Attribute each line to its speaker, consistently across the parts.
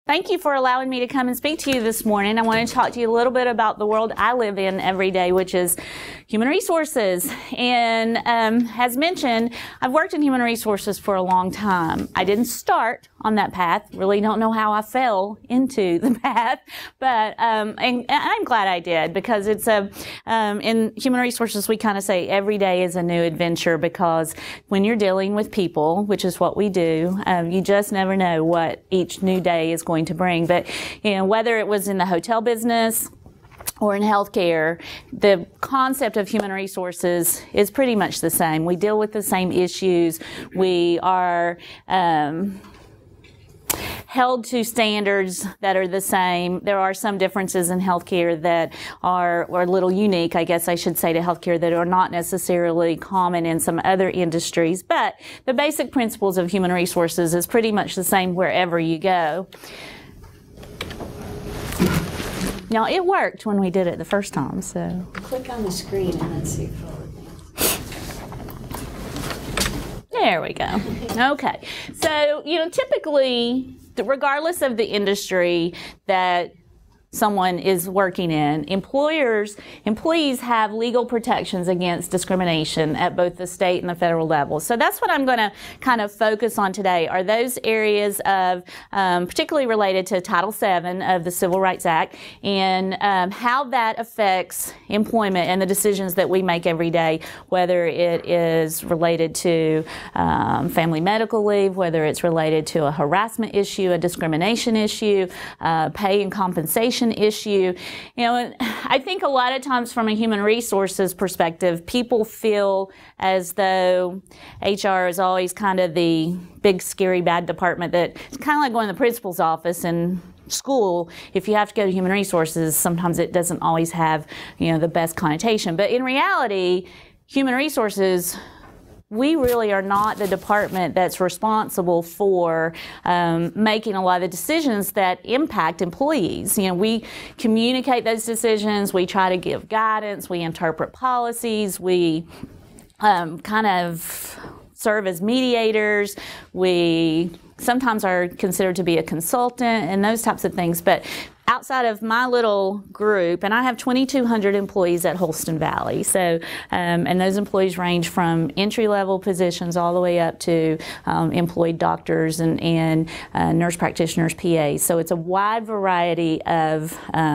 Speaker 1: Thank you for allowing me to come and speak to you this morning. I want to talk to you a little bit about the world I live in every day, which is human resources. And as mentioned, I've worked in human resources for a long time. I didn't start on that path. Really don't know how I fell into the path, but and I'm glad I did, because it's in human resources we kind of say every day is a new adventure, because when you're dealing with people, which is what we do, you just never know what each new day is going to bring. But you know, whether it was in the hotel business or in healthcare, the concept of human resources is pretty much the same. We deal with the same issues. We are held to standards that are the same. There are some differences in healthcare that are a little unique, I guess I should say, to healthcare, that are not necessarily common in some other industries. But the basic principles of human resources is pretty much the same wherever you go. Now, it worked when we did it the first time, so.
Speaker 2: Click on the screen and then see if it'll advance.
Speaker 1: There we go. Okay. So, you know, typically, regardless of the industry that someone is working in, employees have legal protections against discrimination at both the state and the federal level. So that's what I'm going to kind of focus on today, are those areas of, particularly related to Title VII of the Civil Rights Act, and how that affects employment and the decisions that we make every day, whether it is related to family medical leave, whether it's related to a harassment issue, a discrimination issue, pay and compensation issue. You know, I think a lot of times from a human resources perspective, people feel as though HR is always kind of the big, scary, bad department, that it's kind of like going to the principal's office in school. If you have to go to human resources, sometimes it doesn't always have, you know, the best connotation. But in reality, human resources, we really are not the department that's responsible for making a lot of the decisions that impact employees. You know, we communicate those decisions, we try to give guidance, we interpret policies, we kind of serve as mediators, we sometimes are considered to be a consultant and those types of things. But outside of my little group, and I have 2,200 employees at Holston Valley, so and those employees range from entry-level positions all the way up to employed doctors and nurse practitioners, PAs. So it's a wide variety of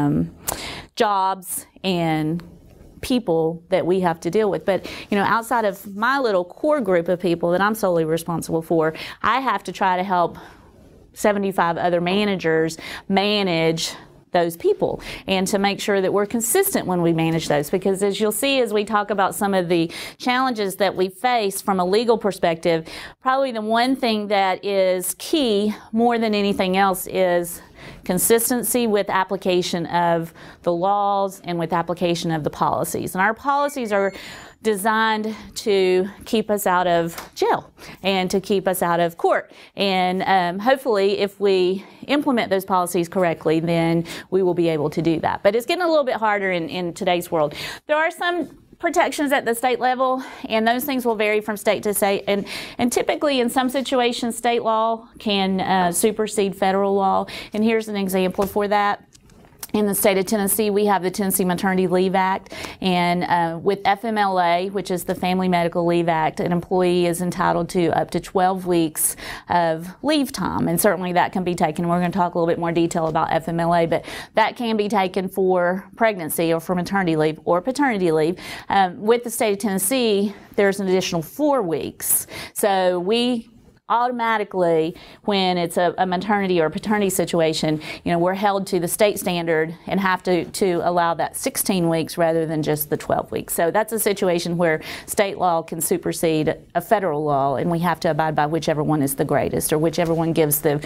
Speaker 1: jobs and people that we have to deal with. But you know, outside of my little core group of people that I'm solely responsible for, I have to try to help 75 other managers manage those people, and to make sure that we're consistent when we manage those, because as you'll see as we talk about some of the challenges that we face from a legal perspective, probably the one thing that is key more than anything else is consistency with application of the laws and with application of the policies. And our policies are designed to keep us out of jail and to keep us out of court. And hopefully if we implement those policies correctly, then we will be able to do that. But it's getting a little bit harder in today's world. There are some protections at the state level, and those things will vary from state to state. And typically in some situations, state law can supersede federal law. And here's an example for that. In the state of Tennessee, we have the Tennessee Maternity Leave Act, and with FMLA, which is the Family Medical Leave Act, an employee is entitled to up to 12 weeks of leave time, and certainly that can be taken. We're going to talk a little bit more detail about FMLA, but that can be taken for pregnancy or for maternity leave or paternity leave. With the state of Tennessee, there's an additional 4 weeks. So we automatically, when it's a maternity or paternity situation, you know, we're held to the state standard and have to allow that 16 weeks rather than just the 12 weeks. So that's a situation where state law can supersede a federal law, and we have to abide by whichever one is the greatest, or whichever one gives the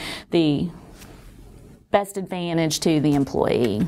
Speaker 1: best advantage to the employee.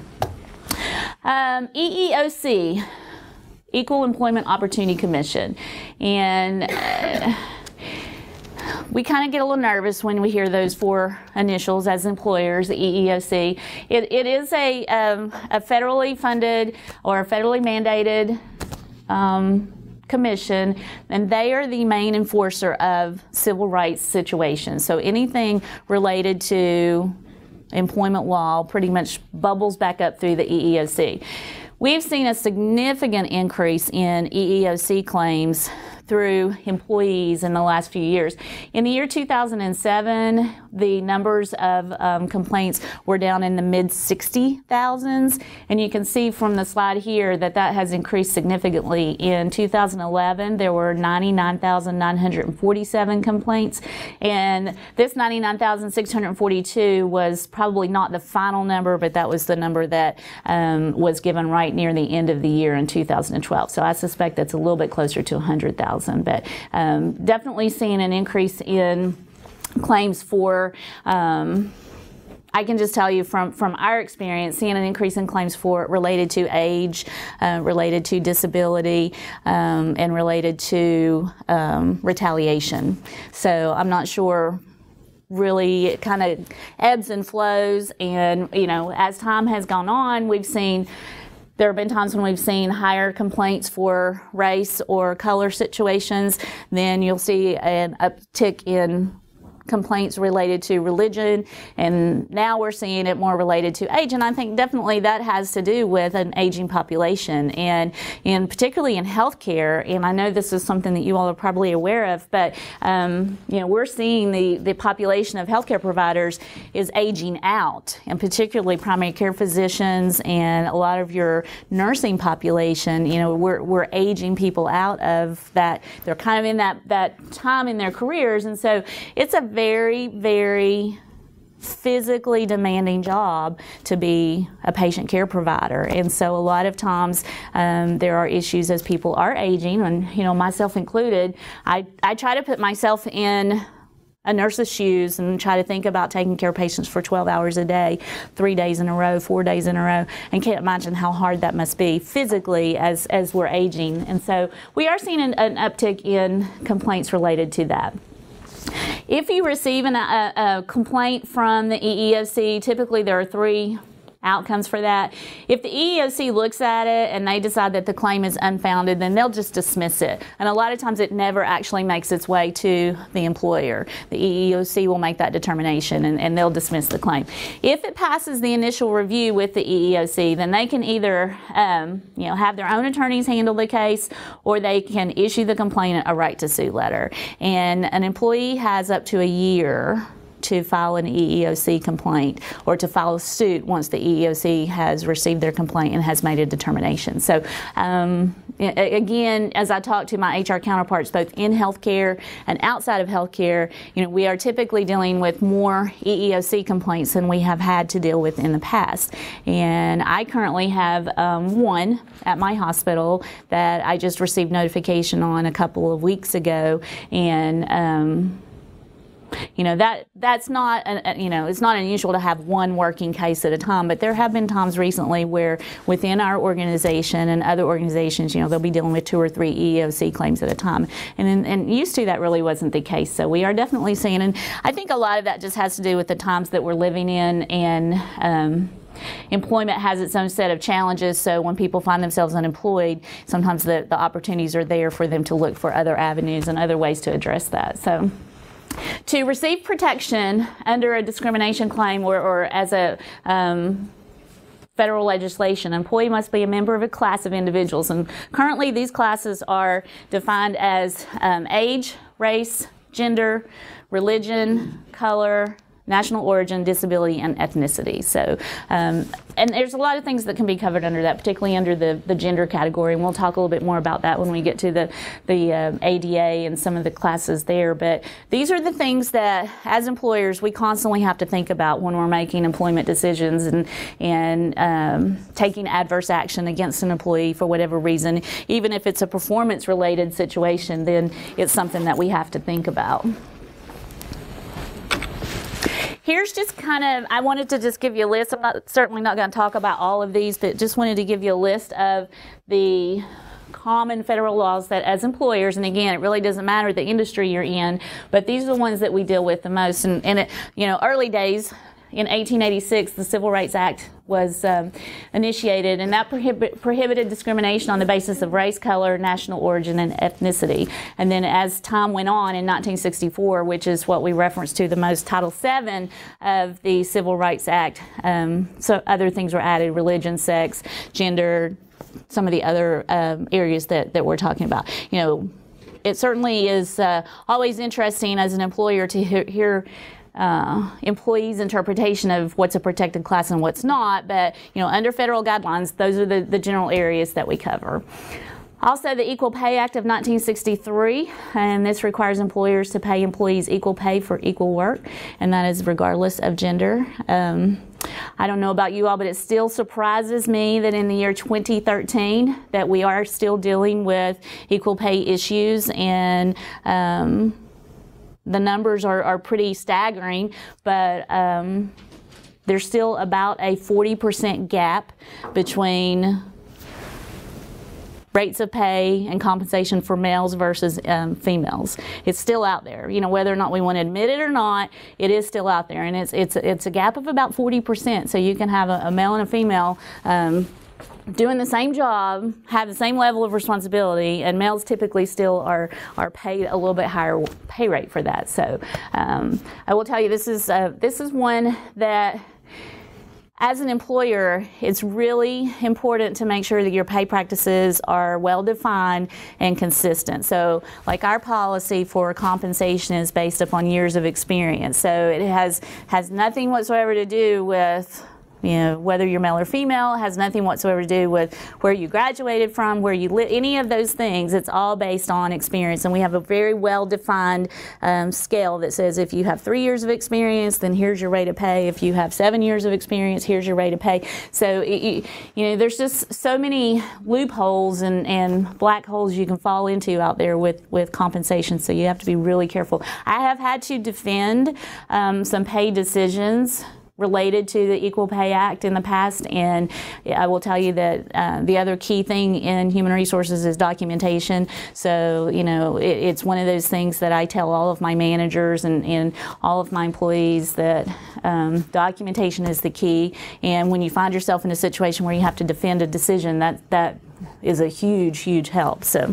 Speaker 1: EEOC, Equal Employment Opportunity Commission, and we kind of get a little nervous when we hear those 4 initials as employers, the EEOC. It is a federally funded or a federally mandated commission, and they are the main enforcer of civil rights situations. So anything related to employment law pretty much bubbles back up through the EEOC. We've seen a significant increase in EEOC claims through employees in the last few years. In the year 2007, the numbers of complaints were down in the mid-60,000s, and you can see from the slide here that that has increased significantly. In 2011, there were 99,947 complaints, and this 99,642 was probably not the final number, but that was the number that was given right near the end of the year in 2012. So I suspect that's a little bit closer to 100,000. But definitely seeing an increase in claims for, I can just tell you from our experience, seeing an increase in claims for related to age, related to disability, and related to retaliation. So I'm not sure. Really, it kind of ebbs and flows, and as time has gone on, we've seen. There have been times when we've seen higher complaints for race or color situations. Then you'll see an uptick in complaints related to religion, and now we're seeing it more related to age. And I think definitely that has to do with an aging population, and particularly in healthcare. And I know this is something that you all are probably aware of, but we're seeing the population of healthcare providers is aging out, and particularly primary care physicians and a lot of your nursing population. We're aging people out of that. They're kind of in that time in their careers, and so it's a very, very physically demanding job to be a patient care provider. And so a lot of times there are issues as people are aging, and myself included. I try to put myself in a nurse's shoes and try to think about taking care of patients for 12 hours a day, 3 days in a row, 4 days in a row, and can't imagine how hard that must be physically as we're aging. And so we are seeing an uptick in complaints related to that. If you receive a complaint from the EEOC, typically there are 3 outcomes for that. If the EEOC looks at it and they decide that the claim is unfounded, then they'll just dismiss it. And a lot of times it never actually makes its way to the employer. The EEOC will make that determination, and they'll dismiss the claim. If it passes the initial review with the EEOC, then they can either have their own attorneys handle the case, or they can issue the complainant a right to sue letter. And an employee has up to a year to file an EEOC complaint, or to file a suit once the EEOC has received their complaint and has made a determination. So again, as I talk to my HR counterparts both in healthcare and outside of healthcare, we are typically dealing with more EEOC complaints than we have had to deal with in the past. And I currently have one at my hospital that I just received notification on a couple of weeks ago, and that's not it's not unusual to have one working case at a time, but there have been times recently where within our organization and other organizations, they'll be dealing with 2 or 3 EEOC claims at a time, and used to that really wasn't the case. So we are definitely seeing, and I think a lot of that just has to do with the times that we're living in, and employment has its own set of challenges, so when people find themselves unemployed, sometimes the opportunities are there for them to look for other avenues and other ways to address that. So to receive protection under a discrimination claim or as a federal legislation, an employee must be a member of a class of individuals, and currently these classes are defined as age, race, gender, religion, color, national origin, disability, and ethnicity. So, and there's a lot of things that can be covered under that, particularly under the gender category, and we'll talk a little bit more about that when we get to the ADA and some of the classes there. But these are the things that, as employers, we constantly have to think about when we're making employment decisions and taking adverse action against an employee for whatever reason. Even if it's a performance-related situation, then it's something that we have to think about. Here's just I wanted to just give you a list. I'm certainly not going to talk about all of these, but just wanted to give you a list of the common federal laws that as employers, and again, it really doesn't matter the industry you're in, but these are the ones that we deal with the most. And it, early days, in 1886, the Civil Rights Act was initiated, and that prohibited discrimination on the basis of race, color, national origin, and ethnicity. And then as time went on in 1964, which is what we reference to the most, Title VII of the Civil Rights Act, so other things were added: religion, sex, gender, some of the other areas that we're talking about. You know, it certainly is always interesting as an employer to hear employees' interpretation of what's a protected class and what's not, but you know, under federal guidelines, those are the general areas that we cover. Also, the Equal Pay Act of 1963, and this requires employers to pay employees equal pay for equal work, and that is regardless of gender. I don't know about you all, but it still surprises me that in the year 2013 that we are still dealing with equal pay issues, and the numbers are pretty staggering, but there's still about a 40% gap between rates of pay and compensation for males versus females. It's still out there. You know, whether or not we want to admit it or not, it is still out there, and it's a gap of about 40%. So you can have a male and a female doing the same job, have the same level of responsibility, and males typically still are paid a little bit higher pay rate for that. So I will tell you, this is one that, as an employer, it's really important to make sure that your pay practices are well defined and consistent. So like our policy for compensation is based upon years of experience. So it has nothing whatsoever to do with, you know, whether you're male or female. It has nothing whatsoever to do with where you graduated from, where you live, any of those things. It's all based on experience, and we have a very well-defined scale that says if you have 3 years of experience, then here's your rate of pay. If you have 7 years of experience, here's your rate of pay. So you know, there's just so many loopholes and black holes you can fall into out there with compensation. So you have to be really careful. I have had to defend some pay decisions related to the Equal Pay Act in the past, and I will tell you that the other key thing in human resources is documentation. So, you know, it's one of those things that I tell all of my managers and all of my employees that documentation is the key, and when you find yourself in a situation where you have to defend a decision, that is a huge help. So.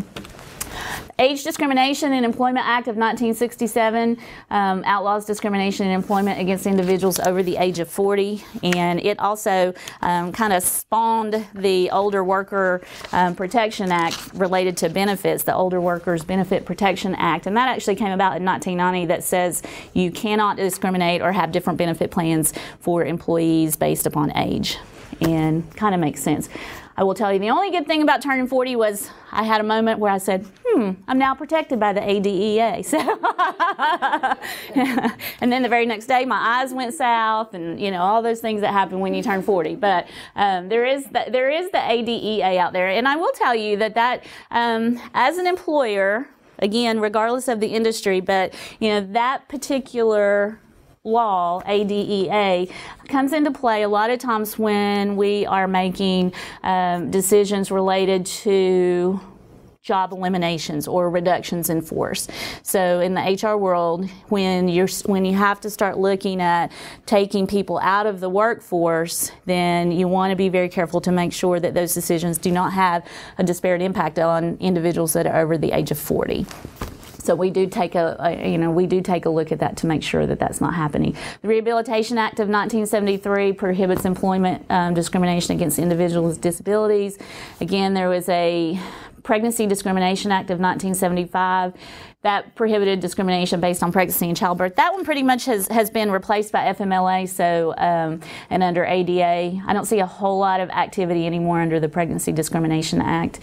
Speaker 1: Age Discrimination and Employment Act of 1967 outlaws discrimination in employment against individuals over the age of 40, and it also kind of spawned the Older Worker Protection Act related to benefits, the Older Workers Benefit Protection Act, and that actually came about in 1990, that says you cannot discriminate or have different benefit plans for employees based upon age, and kind of makes sense. I will tell you, the only good thing about turning 40 was I had a moment where I said, I'm now protected by the ADEA. So and then the very next day, my eyes went south, and you know, all those things that happen when you turn 40. But there is the ADEA out there, and I will tell you that as an employer, again, regardless of the industry, but you know, that particular law, ADEA, comes into play a lot of times when we are making decisions related to job eliminations or reductions in force. So in the HR world, when you have to start looking at taking people out of the workforce, then you want to be very careful to make sure that those decisions do not have a disparate impact on individuals that are over the age of 40. So we do take a look at that to make sure that that's not happening. The Rehabilitation Act of 1973 prohibits employment discrimination against individuals with disabilities. Again, there was a Pregnancy Discrimination Act of 1975 that prohibited discrimination based on pregnancy and childbirth. That one pretty much has been replaced by FMLA. So and under ADA, I don't see a whole lot of activity anymore under the Pregnancy Discrimination Act.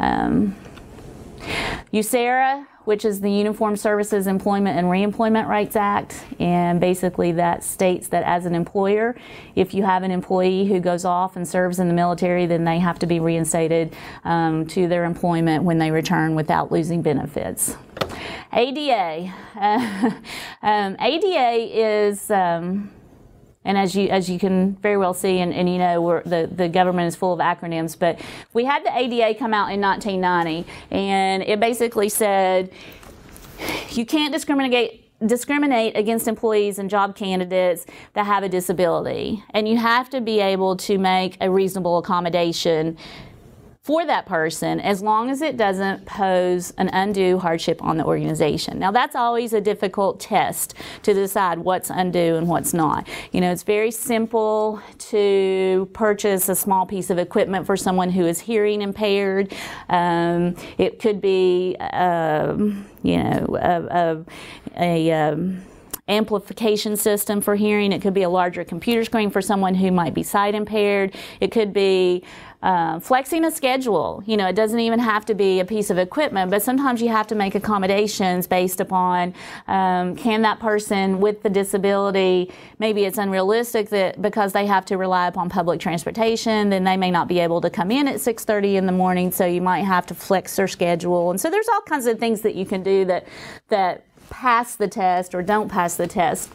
Speaker 1: USERRA, which is the Uniformed Services Employment and Reemployment Rights Act, and basically that states that as an employer, if you have an employee who goes off and serves in the military, then they have to be reinstated to their employment when they return without losing benefits. ADA. ADA is and as you can very well see, and you know, the government is full of acronyms, but we had the ADA come out in 1990, and it basically said you can't discriminate discriminate against employees and job candidates that have a disability. And you have to be able to make a reasonable accommodation for that person as long as it doesn't pose an undue hardship on the organization. Now, that's always a difficult test to decide what's undue and what's not. You know, it's very simple to purchase a small piece of equipment for someone who is hearing impaired. It could be, amplification system for hearing. It could be a larger computer screen for someone who might be sight impaired. It could be flexing a schedule. You know, it doesn't even have to be a piece of equipment, but sometimes you have to make accommodations based upon can that person with the disability, maybe it's unrealistic that because they have to rely upon public transportation, then they may not be able to come in at 6:30 in the morning, so you might have to flex their schedule. And so there's all kinds of things that you can do that pass the test or don't pass the test.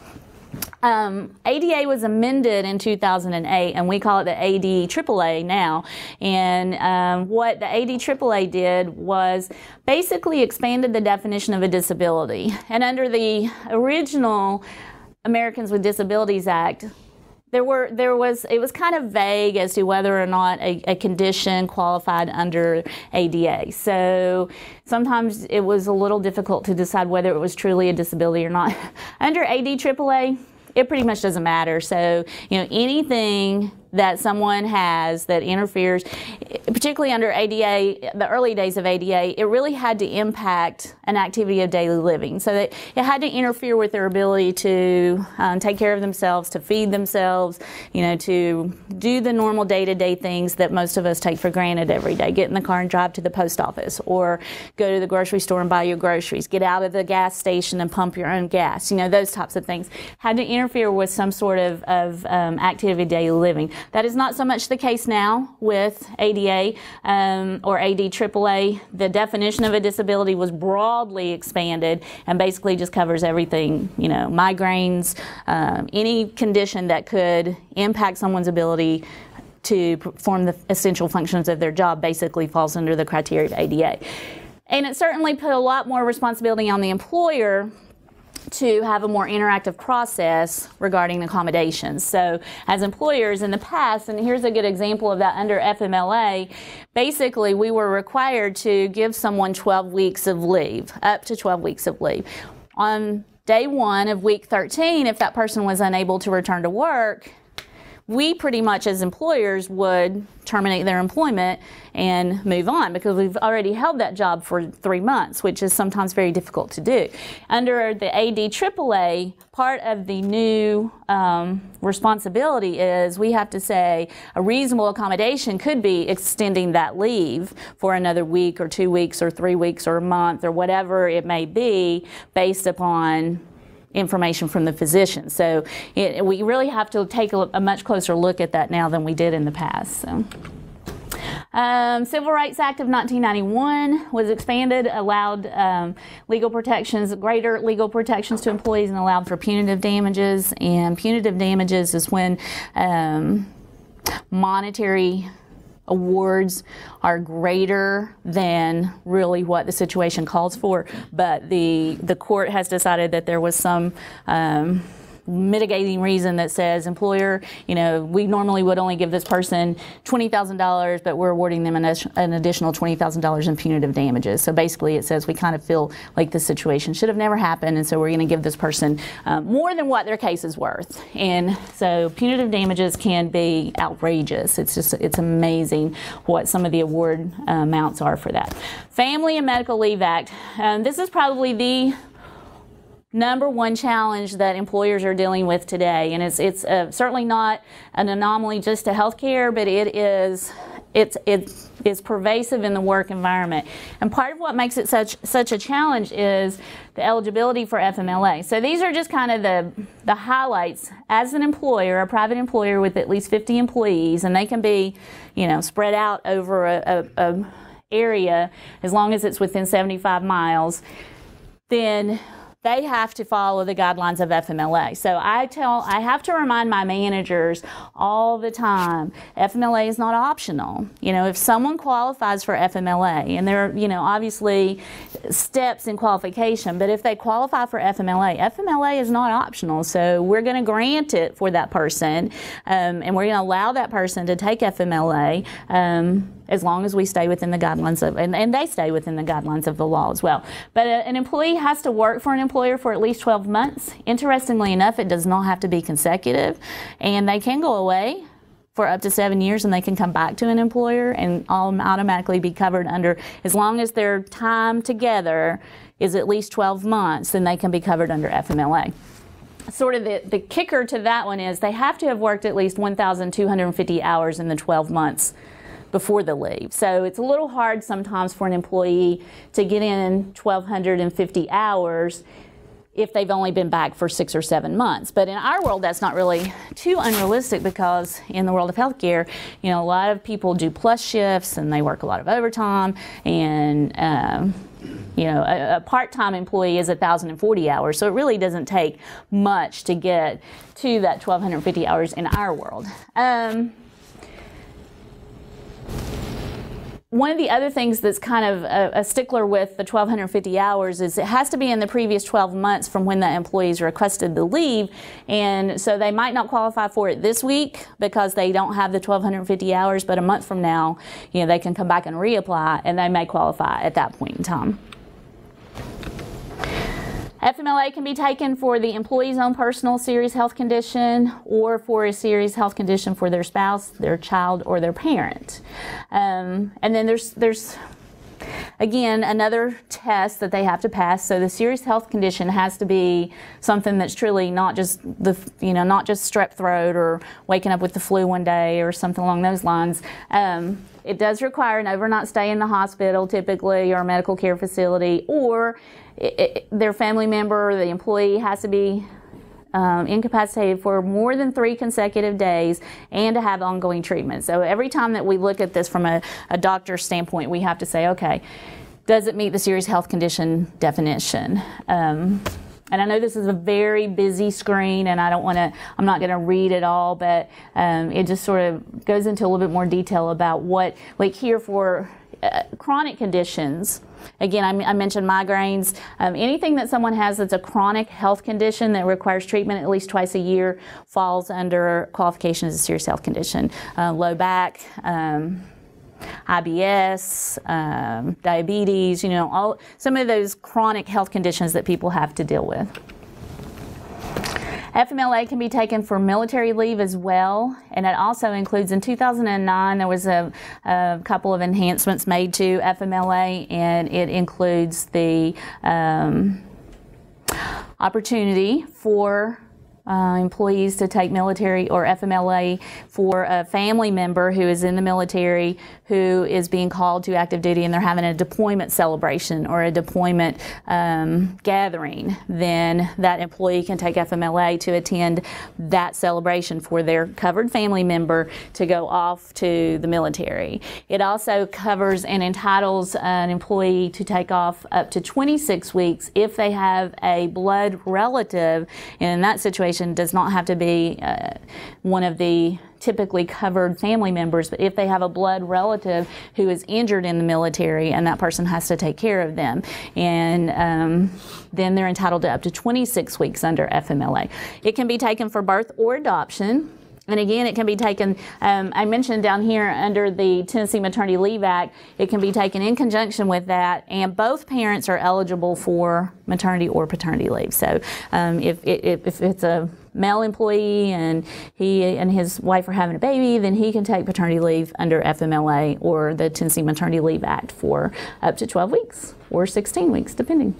Speaker 1: ADA was amended in 2008, and we call it the ADAAA now. And what the ADAAA did was basically expanded the definition of a disability. And under the original Americans with Disabilities Act, it was kind of vague as to whether or not a condition qualified under ADA. So sometimes it was a little difficult to decide whether it was truly a disability or not. Under ADAAA, it pretty much doesn't matter. So, you know, anything that someone has that interferes, particularly under ADA, the early days of ADA, it really had to impact an activity of daily living. So that it had to interfere with their ability to take care of themselves, to feed themselves, you know, to do the normal day-to-day things that most of us take for granted every day. Get in the car and drive to the post office, or go to the grocery store and buy your groceries, get out of the gas station and pump your own gas, you know, those types of things. Had to interfere with some sort of activity of daily living. That is not so much the case now with ADA or ADAAA. The definition of a disability was broadly expanded and basically just covers everything, you know, migraines, any condition that could impact someone's ability to perform the essential functions of their job basically falls under the criteria of ADA. And it certainly put a lot more responsibility on the employer to have a more interactive process regarding accommodations. So as employers in the past, and here's a good example of that under FMLA, basically we were required to give someone 12 weeks of leave, up to 12 weeks of leave. On day 1 of week 13, if that person was unable to return to work, we pretty much as employers would terminate their employment and move on, because we've already held that job for 3 months, which is sometimes very difficult to do. Under the ADAAA, part of the new responsibility is we have to say a reasonable accommodation could be extending that leave for another week or 2 weeks or 3 weeks or a month or whatever it may be based upon information from the physician. So we really have to take a much closer look at that now than we did in the past. So. Civil Rights Act of 1991 was expanded, allowed legal protections, greater legal protections to employees, and allowed for punitive damages. And punitive damages is when monetary awards are greater than really what the situation calls for, but the court has decided that there was some mitigating reason that says, employer, you know, we normally would only give this person $20,000, but we're awarding them an additional $20,000 in punitive damages. So basically it says we kind of feel like this situation should have never happened, and so we're going to give this person more than what their case is worth. And so punitive damages can be outrageous. It's amazing what some of the award amounts are for that. Family and Medical Leave Act. This is probably the number one challenge that employers are dealing with today, and it's certainly not an anomaly just to healthcare, but it's pervasive in the work environment. And part of what makes it such a challenge is the eligibility for FMLA. So these are just kind of the highlights. As an employer, a private employer with at least 50 employees, and they can be, you know, spread out over a area as long as it's within 75 miles, then they have to follow the guidelines of FMLA. So I have to remind my managers all the time, FMLA is not optional. You know, if someone qualifies for FMLA, and there are, you know, obviously steps in qualification, but if they qualify for FMLA, FMLA is not optional. So we're going to grant it for that person, and we're going to allow that person to take FMLA as long as we stay within the guidelines of, and they stay within the guidelines of the law as well. But an employee has to work for an employer for at least 12 months. Interestingly enough, it does not have to be consecutive, and they can go away for up to 7 years and they can come back to an employer and automatically be covered under, as long as their time together is at least 12 months, then they can be covered under FMLA. Sort of the kicker to that one is they have to have worked at least 1,250 hours in the 12 months before the leave. So it's a little hard sometimes for an employee to get in 1,250 hours if they've only been back for 6 or 7 months. But in our world, that's not really too unrealistic, because in the world of healthcare, you know, a lot of people do plus shifts and they work a lot of overtime, and you know, a part-time employee is 1,040 hours, so it really doesn't take much to get to that 1,250 hours in our world. One of the other things that's kind of a stickler with the 1,250 hours is it has to be in the previous 12 months from when the employees requested the leave, and so they might not qualify for it this week because they don't have the 1,250 hours, but a month from now, you know, they can come back and reapply and they may qualify at that point in time. FMLA can be taken for the employee's own personal serious health condition or for a serious health condition for their spouse, their child, or their parent. And then there's again another test that they have to pass. So the serious health condition has to be something that's truly not just not just strep throat or waking up with the flu one day or something along those lines. It does require an overnight stay in the hospital typically, or a medical care facility, or their family member or the employee has to be incapacitated for more than 3 consecutive days and to have ongoing treatment. So every time that we look at this from a doctor's standpoint, we have to say, okay, does it meet the serious health condition definition? And I know this is a very busy screen, and I'm not going to read it all, but it just sort of goes into a little bit more detail about what, like here for chronic conditions. Again, I mentioned migraines. Anything that someone has that's a chronic health condition that requires treatment at least twice a year falls under qualification as a serious health condition. Low back, IBS, diabetes, you know, some of those chronic health conditions that people have to deal with. FMLA can be taken for military leave as well, and it also includes, in 2009, there was a couple of enhancements made to FMLA, and it includes the opportunity for employees to take military or FMLA for a family member who is in the military who is being called to active duty and they're having a deployment celebration or a deployment gathering. Then that employee can take FMLA to attend that celebration for their covered family member to go off to the military. It also covers and entitles an employee to take off up to 26 weeks if they have a blood relative, and in that situation does not have to be one of the typically covered family members, but if they have a blood relative who is injured in the military and that person has to take care of them, and then they're entitled to up to 26 weeks under FMLA. It can be taken for birth or adoption. And again, it can be taken, I mentioned down here under the Tennessee Maternity Leave Act, it can be taken in conjunction with that, and both parents are eligible for maternity or paternity leave. So if it's a male employee and he and his wife are having a baby, then he can take paternity leave under FMLA or the Tennessee Maternity Leave Act for up to 12 weeks or 16 weeks, depending.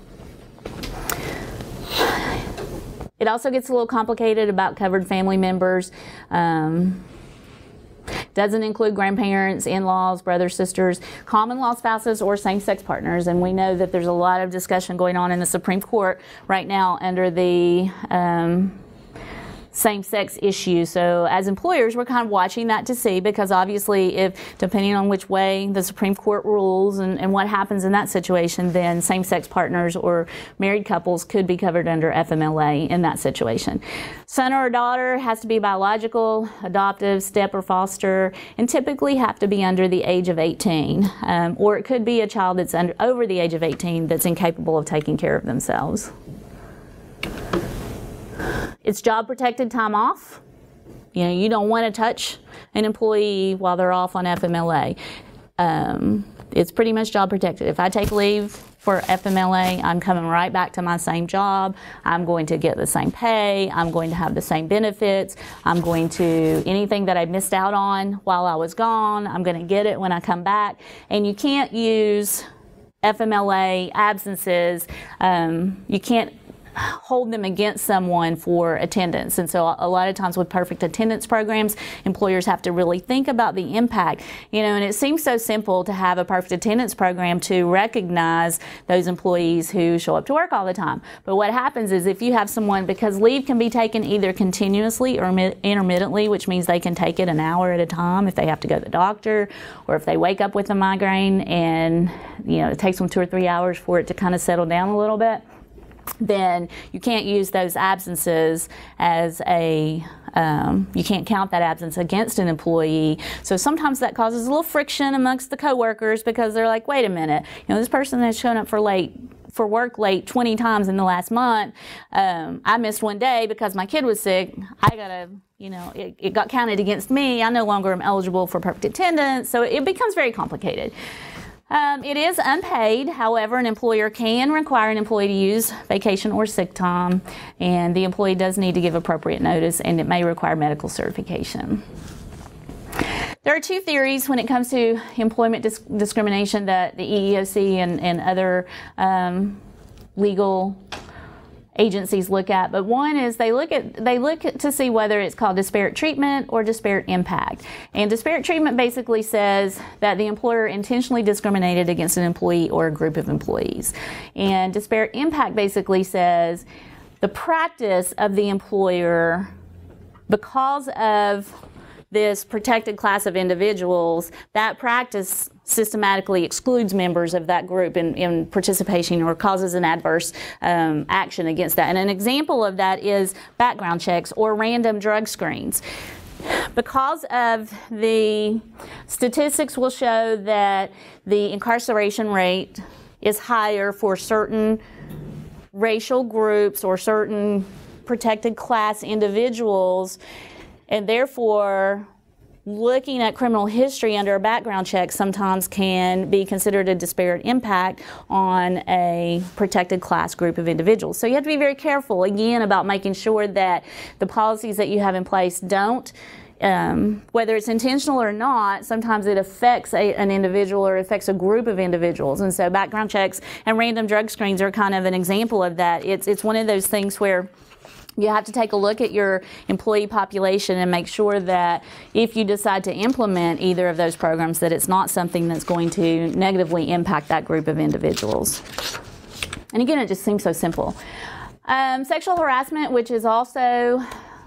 Speaker 1: It also gets a little complicated about covered family members. Doesn't include grandparents, in-laws, brothers, sisters, common law spouses, or same-sex partners. And we know that there's a lot of discussion going on in the Supreme Court right now under the same-sex issue. So as employers, we're kind of watching that to see, because obviously if, depending on which way the Supreme Court rules and what happens in that situation, then same-sex partners or married couples could be covered under FMLA in that situation. Son or daughter has to be biological, adoptive, step, or foster, and typically have to be under the age of 18. Or it could be a child that's over the age of 18 that's incapable of taking care of themselves. It's job protected time off. You know, you don't want to touch an employee while they're off on FMLA. It's pretty much job protected. If I take leave for FMLA, I'm coming right back to my same job. I'm going to get the same pay. I'm going to have the same benefits. I'm going to, anything that I missed out on while I was gone, I'm going to get it when I come back. And you can't use FMLA absences. You can't hold them against someone for attendance. And so a lot of times with perfect attendance programs, employers have to really think about the impact. You know, and it seems so simple to have a perfect attendance program to recognize those employees who show up to work all the time. But what happens is if you have someone, because leave can be taken either continuously or intermittently, which means they can take it an hour at a time if they have to go to the doctor, or if they wake up with a migraine and, you know, it takes them 2 or 3 hours for it to kind of settle down a little bit, then you can't use those absences as a, you can't count that absence against an employee. So sometimes that causes a little friction amongst the coworkers, because they're like, wait a minute, you know, this person has shown up for work late 20 times in the last month. I missed one day because my kid was sick. I gotta, you know, it got counted against me. I no longer am eligible for perfect attendance. So it becomes very complicated. It is unpaid. However, an employer can require an employee to use vacation or sick time, and the employee does need to give appropriate notice, and it may require medical certification. There are 2 theories when it comes to employment discrimination that the EEOC and other legal agencies look at, but one is they look to see whether it's called disparate treatment or disparate impact. And disparate treatment basically says that the employer intentionally discriminated against an employee or a group of employees. And disparate impact basically says the practice of the employer, because of this protected class of individuals, that practice systematically excludes members of that group in participation or causes an adverse action against that. And an example of that is background checks or random drug screens. Because of the statistics will show that the incarceration rate is higher for certain racial groups or certain protected class individuals, and therefore looking at criminal history under a background check sometimes can be considered a disparate impact on a protected class group of individuals. So you have to be very careful, again, about making sure that the policies that you have in place don't, whether it's intentional or not, sometimes it affects an individual or affects a group of individuals. And so background checks and random drug screens are kind of an example of that. It's one of those things where you have to take a look at your employee population and make sure that if you decide to implement either of those programs, that it's not something that's going to negatively impact that group of individuals. And again, it just seems so simple. Sexual harassment, which is also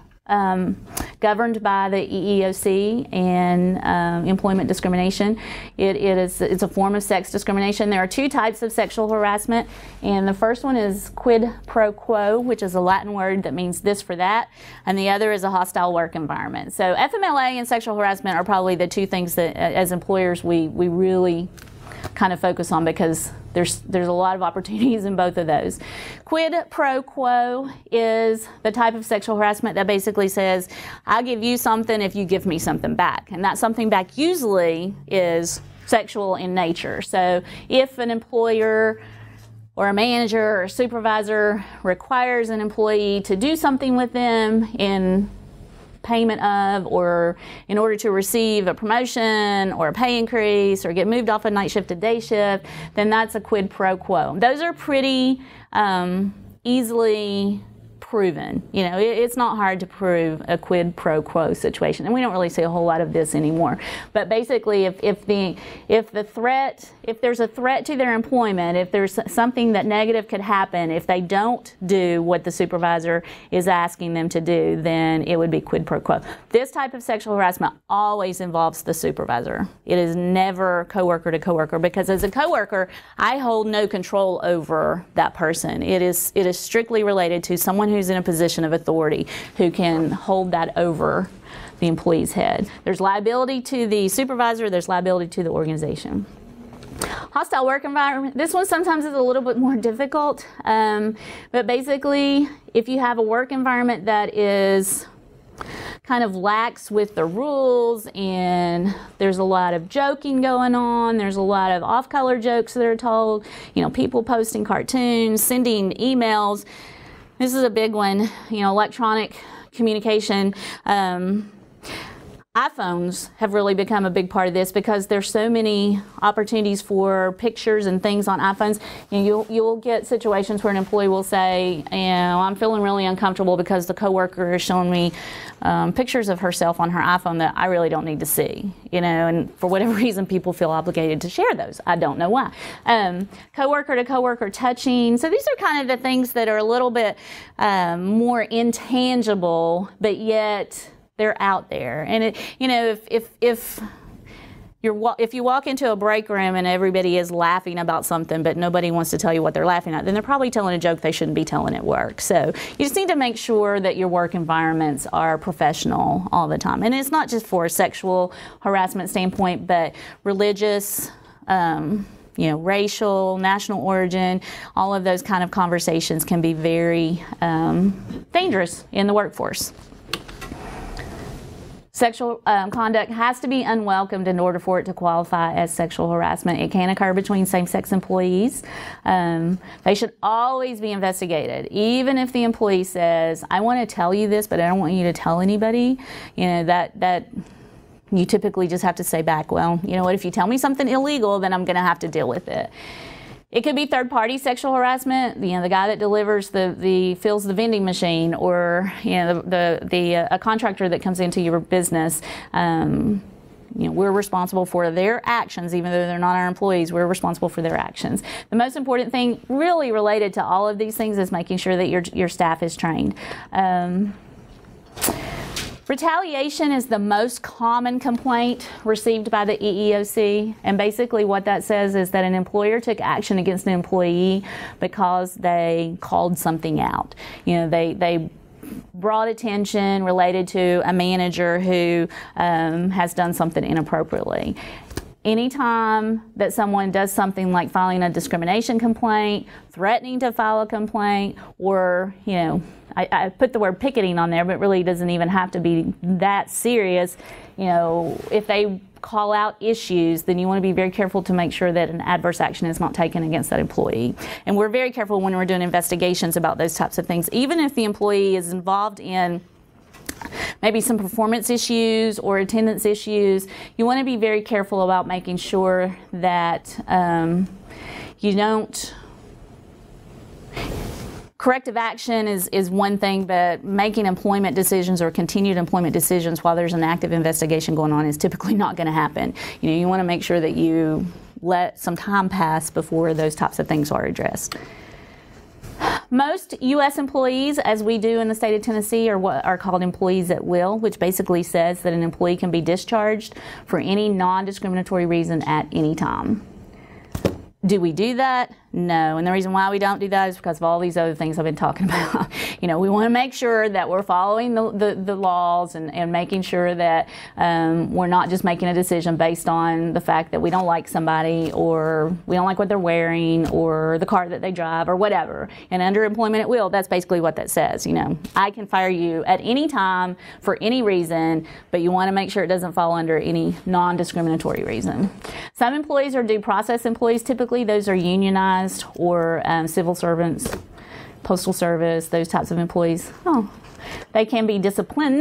Speaker 1: governed by the EEOC and employment discrimination. It's a form of sex discrimination. There are 2 types of sexual harassment, and the first one is quid pro quo, which is a Latin word that means this for that, and the other is a hostile work environment. So FMLA and sexual harassment are probably the 2 things that as employers we really kind of focus on, because there's a lot of opportunities in both of those. Quid pro quo is the type of sexual harassment that basically says, I'll give you something if you give me something back. And that something back usually is sexual in nature. So if an employer or a manager or a supervisor requires an employee to do something with them in payment of, or in order to receive a promotion or a pay increase or get moved off a night shift to day shift, then that's a quid pro quo. Those are pretty easily proven. You know, it's not hard to prove a quid pro quo situation, and we don't really see a whole lot of this anymore. But basically, if there's a threat to their employment, if there's something that negative could happen, if they don't do what the supervisor is asking them to do, then it would be quid pro quo. This type of sexual harassment always involves the supervisor. It is never coworker to coworker, because as a coworker, I hold no control over that person. It is strictly related to someone who's in a position of authority who can hold that over the employee's head. There's liability to the supervisor, there's liability to the organization. Hostile work environment. This one sometimes is a little bit more difficult, but basically, if you have a work environment that is kind of lax with the rules, and there's a lot of joking going on, there's a lot of off-color jokes that are told, you know, people posting cartoons, sending emails. This is a big one, you know, electronic communication. iPhones have really become a big part of this, because there's so many opportunities for pictures and things on iPhones. You know, you'll get situations where an employee will say, you know, I'm feeling really uncomfortable because the coworker is showing me pictures of herself on her iPhone that I really don't need to see. You know, and for whatever reason, people feel obligated to share those. I don't know why. Coworker to coworker touching. So these are kind of the things that are a little bit more intangible, but yet they're out there. And you know, if you walk into a break room and everybody is laughing about something, but nobody wants to tell you what they're laughing at, then they're probably telling a joke they shouldn't be telling at work. So you just need to make sure that your work environments are professional all the time. And it's not just for a sexual harassment standpoint, but religious, you know, racial, national origin, all of those kind of conversations can be very dangerous in the workforce. Sexual conduct has to be unwelcomed in order for it to qualify as sexual harassment. It can occur between same-sex employees. They should always be investigated. Even if the employee says, I want to tell you this, but I don't want you to tell anybody, you know, that you typically just have to say back, well, you know what, if you tell me something illegal, then I'm going to have to deal with it. It could be third-party sexual harassment. You know, the guy that delivers fills the vending machine, or you know, a contractor that comes into your business. You know, we're responsible for their actions, even though they're not our employees. We're responsible for their actions. The most important thing, really related to all of these things, is making sure that your staff is trained. Retaliation is the most common complaint received by the EEOC, and basically what that says is that an employer took action against an employee because they called something out. You know, they brought attention related to a manager who has done something inappropriately. Anytime that someone does something like filing a discrimination complaint, threatening to file a complaint, or, you know, I put the word picketing on there, but it really doesn't even have to be that serious. You know, if they call out issues, then you want to be very careful to make sure that an adverse action is not taken against that employee. And we're very careful when we're doing investigations about those types of things. Even if the employee is involved in maybe some performance issues or attendance issues, you want to be very careful about making sure that you don't. Corrective action is one thing, but making employment decisions or continued employment decisions while there's an active investigation going on is typically not going to happen. You know, you want to make sure that you let some time pass before those types of things are addressed. Most U.S. employees, as we do in the state of Tennessee, are what are called employees at will, which basically says that an employee can be discharged for any non-discriminatory reason at any time. Do we do that? No. And the reason why we don't do that is because of all these other things I've been talking about. You know, we want to make sure that we're following the laws and making sure that we're not just making a decision based on the fact that we don't like somebody, or we don't like what they're wearing, or the car that they drive, or whatever. And under employment at will, that's basically what that says. You know, I can fire you at any time for any reason, but you want to make sure it doesn't fall under any non-discriminatory reason. Some employees are due process employees. Typically, those are unionized, or civil servants, postal service, those types of employees. Oh, they can be disciplined.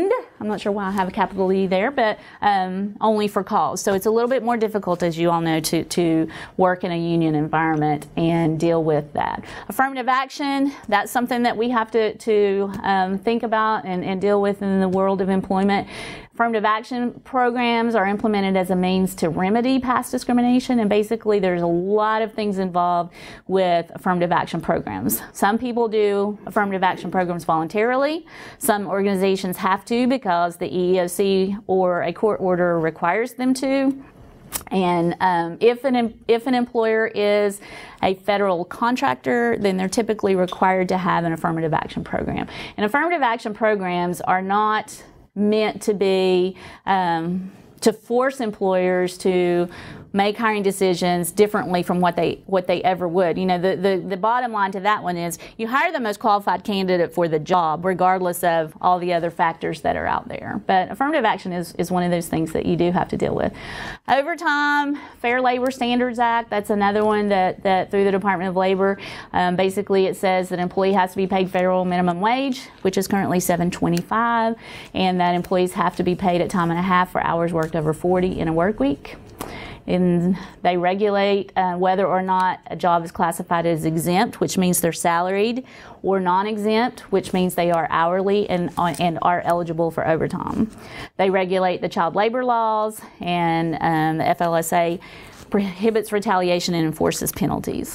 Speaker 1: I'm not sure why I have a capital E there, but only for cause. So it's a little bit more difficult, as you all know, to work in a union environment and deal with that. Affirmative action, that's something that we have to think about and deal with in the world of employment. Affirmative action programs are implemented as a means to remedy past discrimination, and basically there's a lot of things involved with affirmative action programs. Some people do affirmative action programs voluntarily. Some organizations have to because the EEOC or a court order requires them to. And if an employer is a federal contractor, then they're typically required to have an affirmative action program. And affirmative action programs are not meant to be to force employers to make hiring decisions differently from what they ever would. You know, the bottom line to that one is you hire the most qualified candidate for the job, regardless of all the other factors that are out there. But affirmative action is one of those things that you do have to deal with. Overtime, Fair Labor Standards Act, that's another one that through the Department of Labor, basically it says that an employee has to be paid federal minimum wage, which is currently $7.25, and that employees have to be paid at time and a half for hours worked over 40 in a work week. And they regulate whether or not a job is classified as exempt, which means they're salaried, or non-exempt, which means they are hourly and are eligible for overtime. They regulate the child labor laws, and the FLSA prohibits retaliation and enforces penalties.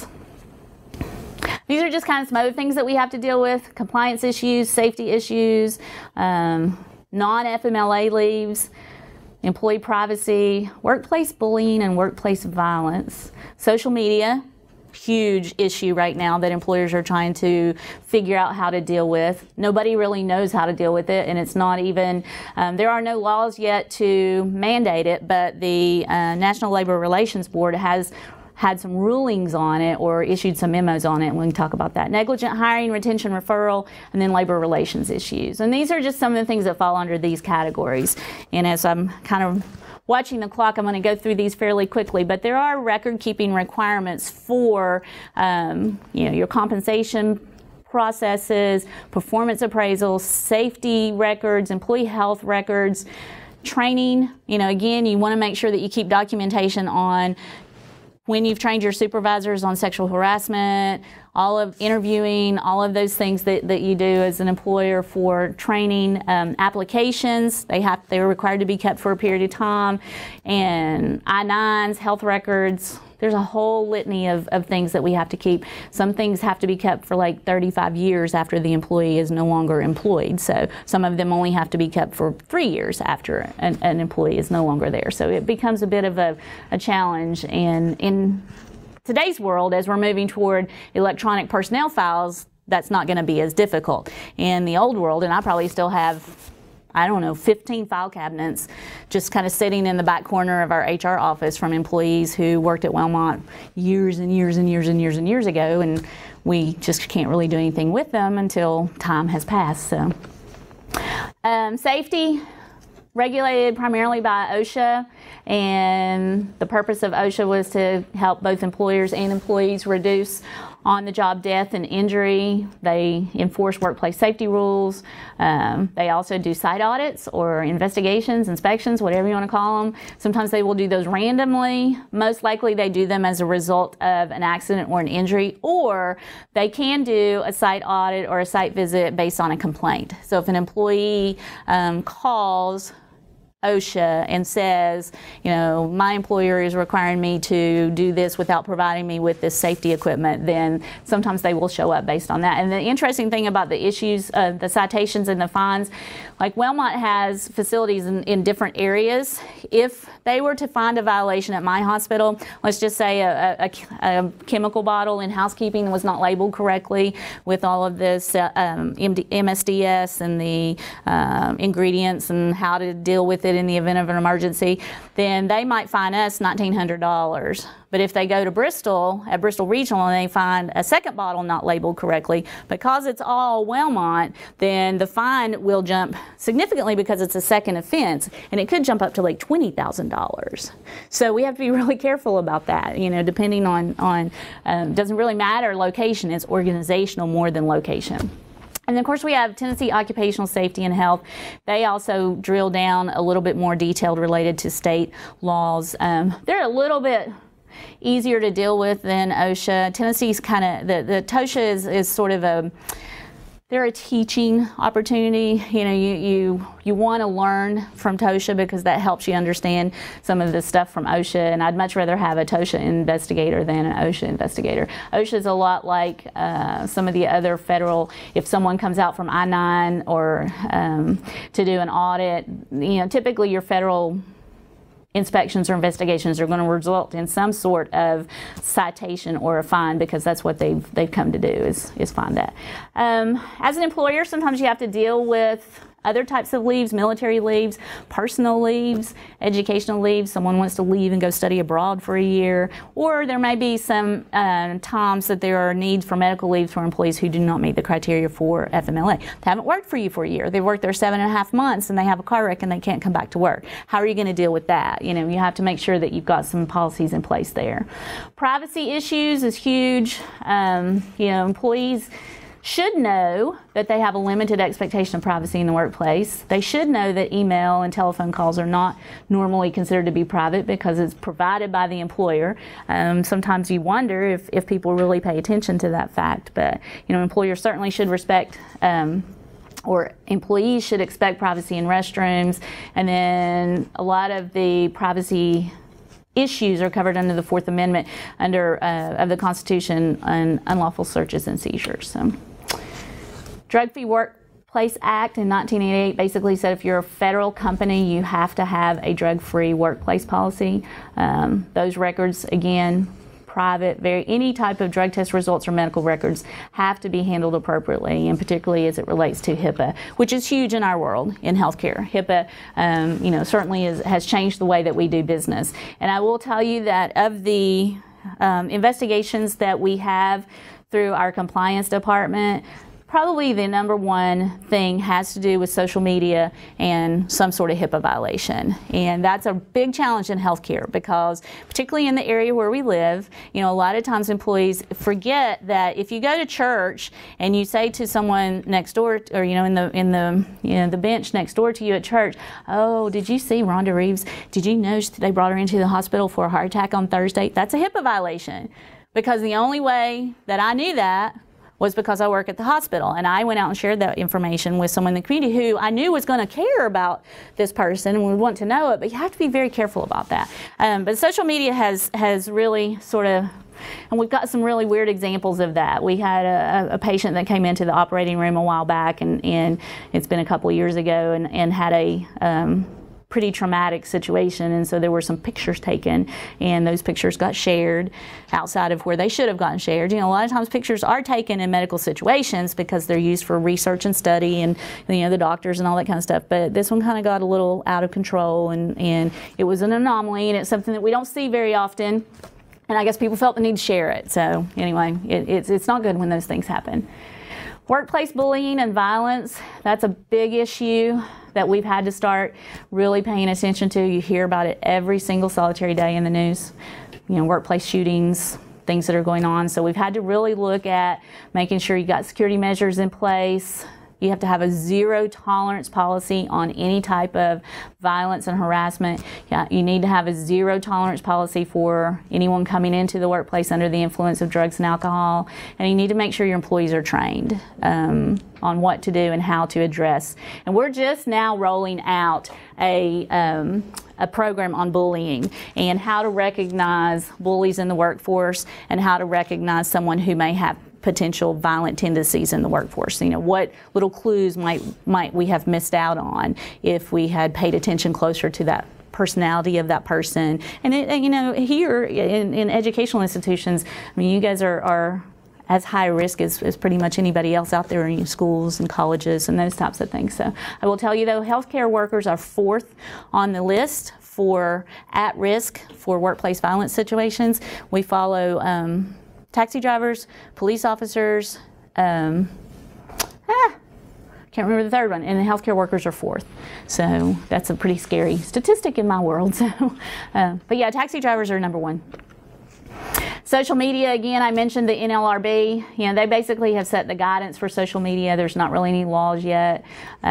Speaker 1: These are just kind of some other things that we have to deal with: compliance issues, safety issues, non-FMLA leaves, employee privacy, workplace bullying and workplace violence. Social media, huge issue right now that employers are trying to figure out how to deal with. Nobody really knows how to deal with it, and it's not even, there are no laws yet to mandate it, but the National Labor Relations Board has had some rulings on it or issued some memos on it, and we can talk about that. Negligent hiring, retention, referral, and then labor relations issues. And these are just some of the things that fall under these categories. And as I'm kind of watching the clock, I'm going to go through these fairly quickly, but there are record-keeping requirements for your compensation processes, performance appraisals, safety records, employee health records, training. Again, you want to make sure that you keep documentation on when you've trained your supervisors on sexual harassment, all of interviewing, all of those things that you do as an employer for training. Applications, they're required to be kept for a period of time, and I-9s, health records. There's a whole litany of things that we have to keep. Some things have to be kept for like 35 years after the employee is no longer employed. So some of them only have to be kept for 3 years after an employee is no longer there. So it becomes a bit of a challenge. And in today's world, as we're moving toward electronic personnel files, that's not going to be as difficult. In the old world, and I probably still have 15 file cabinets just kind of sitting in the back corner of our HR office from employees who worked at Wellmont years and years and years and years and years ago, and we just can't really do anything with them until time has passed. So, safety, regulated primarily by OSHA, and the purpose of OSHA was to help both employers and employees reduce on-the-job death and injury. They enforce workplace safety rules. They also do site audits or investigations, inspections, whatever you want to call them. Sometimes they will do those randomly. Most likely they do them as a result of an accident or an injury, or they can do a site audit or a site visit based on a complaint. So if an employee calls OSHA and says, my employer is requiring me to do this without providing me with this safety equipment, then sometimes they will show up based on that. And the interesting thing about the issues, the citations and the fines, like Wellmont has facilities in different areas. If they were to find a violation at my hospital, let's just say a chemical bottle in housekeeping was not labeled correctly with all of this MSDS and the ingredients and how to deal with it in the event of an emergency, then they might fine us $1,900. But if they go to Bristol, at Bristol Regional, and they find a second bottle not labeled correctly, because it's all Wellmont, then the fine will jump significantly because it's a second offense, and it could jump up to like $20,000. So we have to be really careful about that, depending on doesn't really matter location, it's organizational more than location. And then, of course, we have Tennessee Occupational Safety and Health. They also drill down a little bit more detailed related to state laws. They're a little bit easier to deal with than OSHA. Tennessee's kind of, the TOSHA is sort of they're a teaching opportunity. You know, you want to learn from TOSHA because that helps you understand some of the stuff from OSHA, and I'd much rather have a TOSHA investigator than an OSHA investigator. OSHA is a lot like some of the other federal, if someone comes out from I-9 or to do an audit, you know, typically your federal inspections or investigations are going to result in some sort of citation or a fine, because that's what they've come to do is find that. As an employer, sometimes you have to deal with other types of leaves, military leaves, personal leaves, educational leaves. Someone wants to leave and go study abroad for a year, or there may be some times that there are needs for medical leaves for employees who do not meet the criteria for FMLA. They haven't worked for you for a year. They've worked there 7.5 months and they have a car wreck and they can't come back to work. How are you going to deal with that? You know, you have to make sure that you've got some policies in place there. Privacy issues is huge. You know, employees should know that they have a limited expectation of privacy in the workplace. They should know that email and telephone calls are not normally considered to be private because it's provided by the employer. Sometimes you wonder if people really pay attention to that fact, but you know, employers certainly should respect or employees should expect privacy in restrooms, and then a lot of the privacy issues are covered under the Fourth Amendment of the Constitution on unlawful searches and seizures. So, Drug-Free Workplace Act in 1988 basically said if you're a federal company, you have to have a drug-free workplace policy. Those records, again, private, any type of drug test results or medical records have to be handled appropriately, and particularly as it relates to HIPAA, which is huge in our world in healthcare. HIPAA, you know, certainly has changed the way that we do business. And I will tell you that of the investigations that we have through our compliance department, probably the number one thing has to do with social media and some sort of HIPAA violation. And that's a big challenge in healthcare because, particularly in the area where we live, you know, a lot of times employees forget that if you go to church and you say to someone next door, or you know, in the bench next door to you at church, "Oh, did you see Rhonda Reeves? Did you know they brought her into the hospital for a heart attack on Thursday?" That's a HIPAA violation, because the only way that I knew that was because I work at the hospital, and I went out and shared that information with someone in the community who I knew was going to care about this person and would want to know it, but you have to be very careful about that. But social media has really sort of, and we've got some really weird examples of that. We had a patient that came into the operating room a while back, and it's been a couple of years ago, and had a pretty traumatic situation, and so there were some pictures taken, and those pictures got shared outside of where they should have gotten shared. You know, a lot of times pictures are taken in medical situations because they're used for research and study, and you know, the doctors and all that kind of stuff, but this one kind of got a little out of control, and it was an anomaly, and it's something that we don't see very often, and I guess people felt the need to share it. So anyway, it's not good when those things happen. Workplace bullying and violence, that's a big issue that we've had to start really paying attention to. You hear about it every single solitary day in the news. You know, workplace shootings, things that are going on. So we've had to really look at making sure you got security measures in place. You have to have a zero tolerance policy on any type of violence and harassment. You need to have a zero tolerance policy for anyone coming into the workplace under the influence of drugs and alcohol. And you need to make sure your employees are trained on what to do and how to address. And we're just now rolling out a program on bullying and how to recognize bullies in the workforce and how to recognize someone who may have potential violent tendencies in the workforce. You know, what little clues might we have missed out on if we had paid attention closer to that personality of that person. And you know, here in educational institutions, I mean, you guys are as high risk as pretty much anybody else out there in schools and colleges and those types of things. So I will tell you though, healthcare workers are 4th on the list for at risk for workplace violence situations. We follow taxi drivers, police officers, can't remember the third one, and the healthcare workers are 4th. So that's a pretty scary statistic in my world. So, but yeah, taxi drivers are number 1. Social media, again, I mentioned the NLRB. You know, they basically have set the guidance for social media. There's not really any laws yet.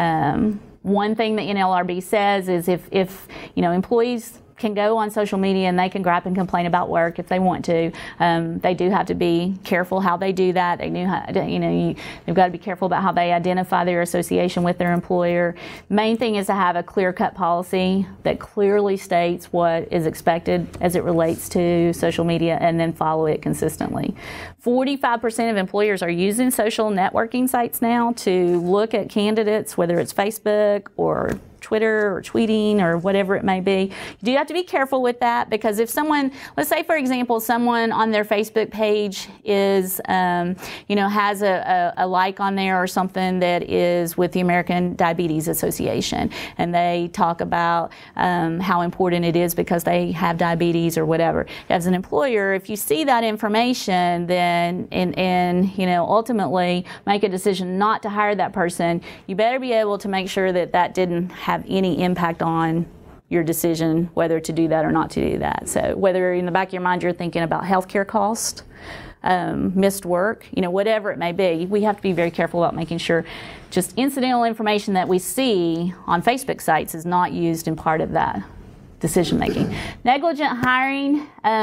Speaker 1: One thing the NLRB says is if you know, employees can go on social media and they can gripe and complain about work if they want to. They do have to be careful how they do that. They knew how, you know, they've got to be careful about how they identify their association with their employer. Main thing is to have a clear-cut policy that clearly states what is expected as it relates to social media, and then follow it consistently. 45% of employers are using social networking sites now to look at candidates, whether it's Facebook or Twitter or tweeting or whatever it may be. You do have to be careful with that, because if someone, let's say for example, someone on their Facebook page is, you know, has a like on there or something that is with the American Diabetes Association, and they talk about how important it is because they have diabetes or whatever. As an employer, if you see that information, then and you know, ultimately make a decision not to hire that person, you better be able to make sure that that didn't have any impact on your decision whether to do that or not to do that. So whether in the back of your mind you're thinking about healthcare cost, missed work, you know, whatever it may be, we have to be very careful about making sure just incidental information that we see on Facebook sites is not used in part of that decision making. Negligent hiring,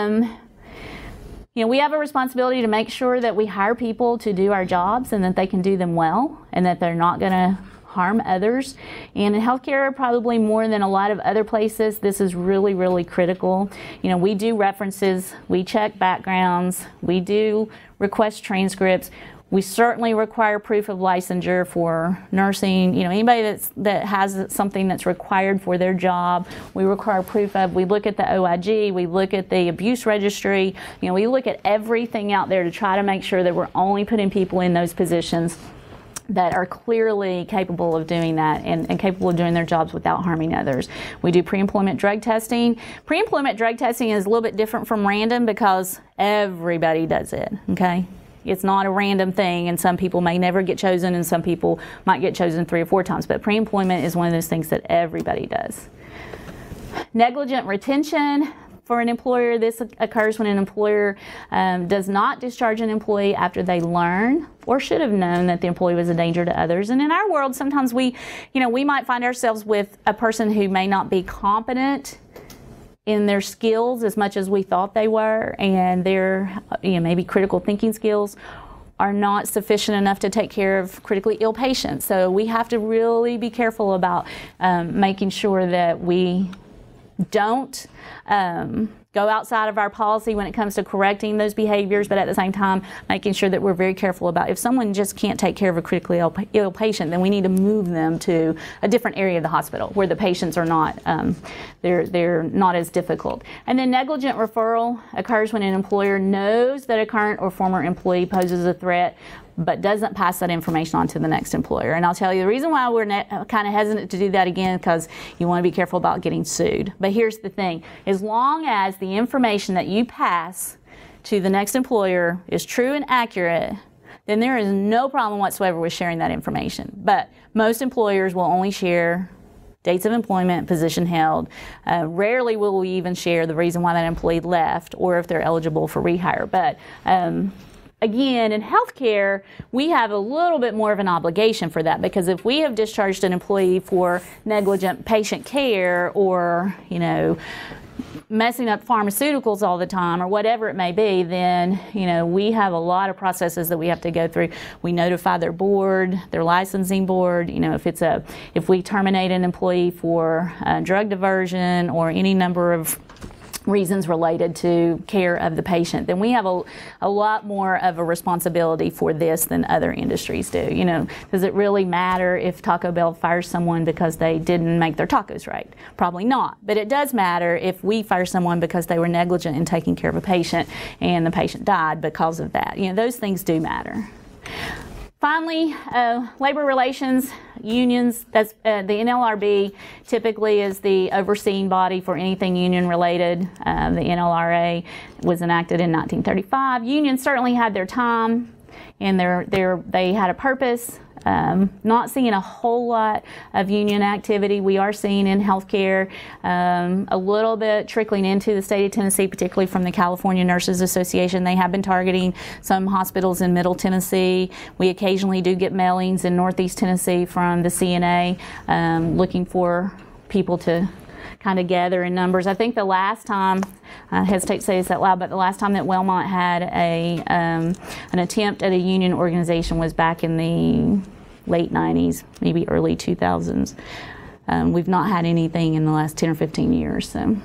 Speaker 1: you know, we have a responsibility to make sure that we hire people to do our jobs and that they can do them well and that they're not going to harm others. And in healthcare, probably more than a lot of other places, this is really, really critical. You know, we do references, we check backgrounds, we do request transcripts. We certainly require proof of licensure for nursing. You know, anybody that has something that's required for their job, we require proof of. We look at the OIG, we look at the abuse registry. You know, we look at everything out there to try to make sure that we're only putting people in those positions that are clearly capable of doing that and capable of doing their jobs without harming others. We do pre-employment drug testing. Pre-employment drug testing is a little bit different from random because everybody does it, okay? It's not a random thing, and some people may never get chosen and some people might get chosen 3 or 4 times, but pre-employment is one of those things that everybody does. Negligent retention. For an employer, this occurs when an employer does not discharge an employee after they learn or should have known that the employee was a danger to others. And in our world, sometimes we might find ourselves with a person who may not be competent in their skills as much as we thought they were, and their maybe critical thinking skills are not sufficient enough to take care of critically ill patients. So we have to really be careful about making sure that we don't go outside of our policy when it comes to correcting those behaviors, but at the same time making sure that we're very careful about if someone just can't take care of a critically ill patient, then we need to move them to a different area of the hospital where the patients are not they're not as difficult. And then negligent referral occurs when an employer knows that a current or former employee poses a threat but doesn't pass that information on to the next employer. And I'll tell you the reason why we're kind of hesitant to do that again, because you want to be careful about getting sued. But here's the thing, as long as the information that you pass to the next employer is true and accurate, then there is no problem whatsoever with sharing that information. But most employers will only share dates of employment, position held. Rarely will we even share the reason why that employee left or if they're eligible for rehire. But again, in healthcare, we have a little bit more of an obligation for that, because if we have discharged an employee for negligent patient care or, messing up pharmaceuticals all the time or whatever it may be, then, we have a lot of processes that we have to go through. We notify their board, their licensing board, if we terminate an employee for drug diversion or any number of reasons related to care of the patient, then we have a lot more of a responsibility for this than other industries do. Does it really matter if Taco Bell fires someone because they didn't make their tacos right? Probably not. But it does matter if we fire someone because they were negligent in taking care of a patient and the patient died because of that. Those things do matter. Finally, labor relations, unions, that's the NLRB typically is the overseeing body for anything union related. The NLRA was enacted in 1935. Unions certainly had their time. and they had a purpose. Not seeing a whole lot of union activity. We are seeing in healthcare a little bit trickling into the state of Tennessee, particularly from the California Nurses Association. They have been targeting some hospitals in Middle Tennessee. We occasionally do get mailings in Northeast Tennessee from the CNA looking for people to kind of gather in numbers. I think the last time, I hesitate to say this out loud, but the last time that Wellmont had an attempt at a union organization was back in the late 90s, maybe early 2000s. We've not had anything in the last 10 or 15 years. So.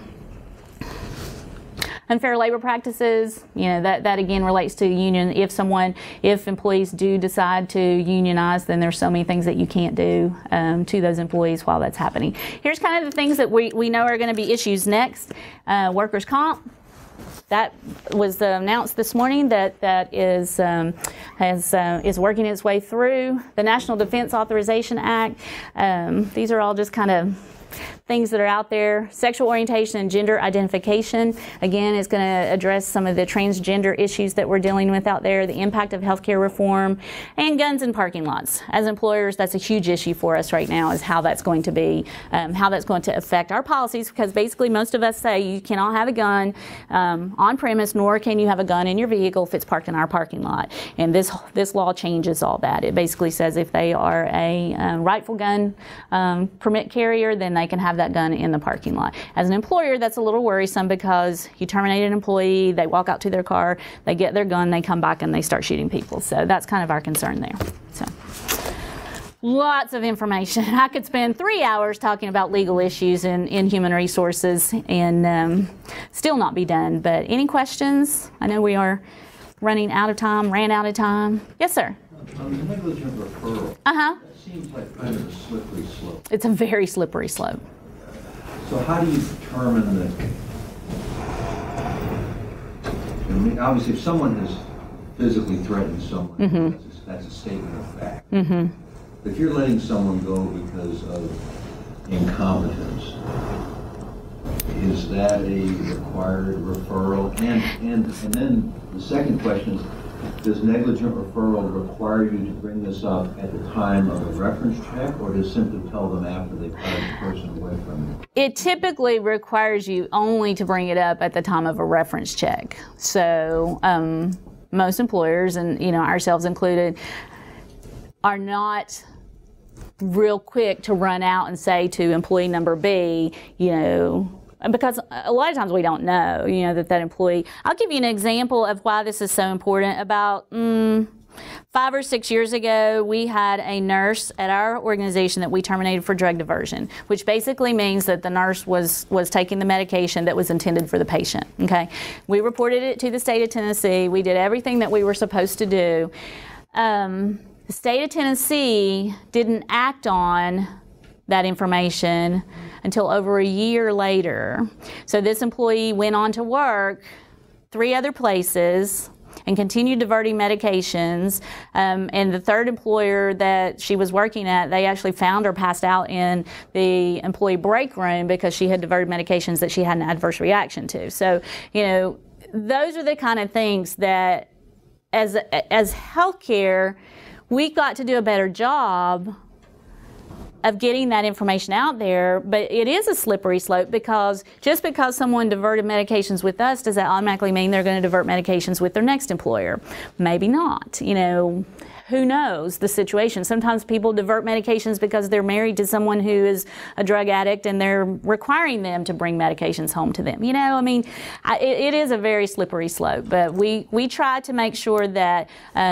Speaker 1: Unfair labor practices, you know, that again relates to the union. If employees do decide to unionize, then there's so many things that you can't do to those employees while that's happening. Here's kind of the things that we know are going to be issues next. Workers' comp. That was announced this morning that is working its way through the National Defense Authorization Act. These are all just kind of things that are out there. Sexual orientation and gender identification, again, is going to address some of the transgender issues that we're dealing with out there, the impact of healthcare reform, and guns in parking lots. As employers, that's a huge issue for us right now, is how that's going to be, how that's going to affect our policies, because basically most of us say you cannot have a gun on premise, nor can you have a gun in your vehicle if it's parked in our parking lot. And this law changes all that. It basically says if they are a rightful gun permit carrier, then they can have that gun in the parking lot. As an employer, that's a little worrisome because you terminate an employee, they walk out to their car, they get their gun, they come back and they start shooting people. So that's kind of our concern there. So lots of information. I could spend 3 hours talking about legal issues in human resources and still not be done. But any questions? I know we are running out of time, ran out of time. Yes, sir.
Speaker 3: Negligent referral.
Speaker 1: Uh-huh.
Speaker 3: That seems like kind of a slippery slope.
Speaker 1: It's a very slippery slope.
Speaker 3: So how do you determine that? I mean, obviously, if someone has physically threatened someone,
Speaker 1: Mm-hmm.
Speaker 3: that's a statement of fact.
Speaker 1: Mm-hmm.
Speaker 3: If you're letting someone go because of incompetence, is that a required referral? And then the second question is, does negligent referral require you to bring this up at the time of a reference check, or does it simply tell them after they've hired the person away from you?
Speaker 1: It typically requires you only to bring it up at the time of a reference check. So most employers, and ourselves included, are not real quick to run out and say to employee number B, because a lot of times we don't know, that employee. I'll give you an example of why this is so important. About 5 or 6 years ago, we had a nurse at our organization that we terminated for drug diversion, which basically means that the nurse was taking the medication that was intended for the patient. Okay, we reported it to the state of Tennessee. We did everything that we were supposed to do. The state of Tennessee didn't act on that information until over a year later. So this employee went on to work 3 other places and continued diverting medications. And the third employer that she was working at, they actually found her passed out in the employee break room because she had diverted medications that she had an adverse reaction to. So, those are the kind of things that as healthcare, we've got to do a better job of getting that information out there. But it is a slippery slope, because just because someone diverted medications with us, does that automatically mean they're going to divert medications with their next employer? Maybe not. Who knows the situation? Sometimes people divert medications because they're married to someone who is a drug addict and they're requiring them to bring medications home to them. It is a very slippery slope, but we try to make sure that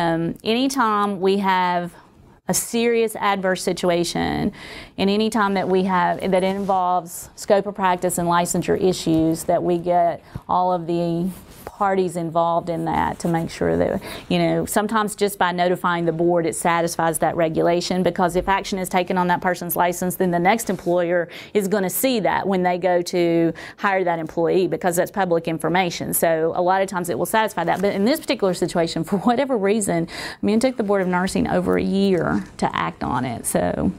Speaker 1: anytime we have a serious adverse situation, and any time that we have that involves scope of practice and licensure issues, that we get all of the parties involved in that to make sure that, sometimes just by notifying the board, it satisfies that regulation, because if action is taken on that person's license, then the next employer is going to see that when they go to hire that employee, because that's public information. So a lot of times it will satisfy that. But in this particular situation, for whatever reason, it took the Board of Nursing over a year to act on it. So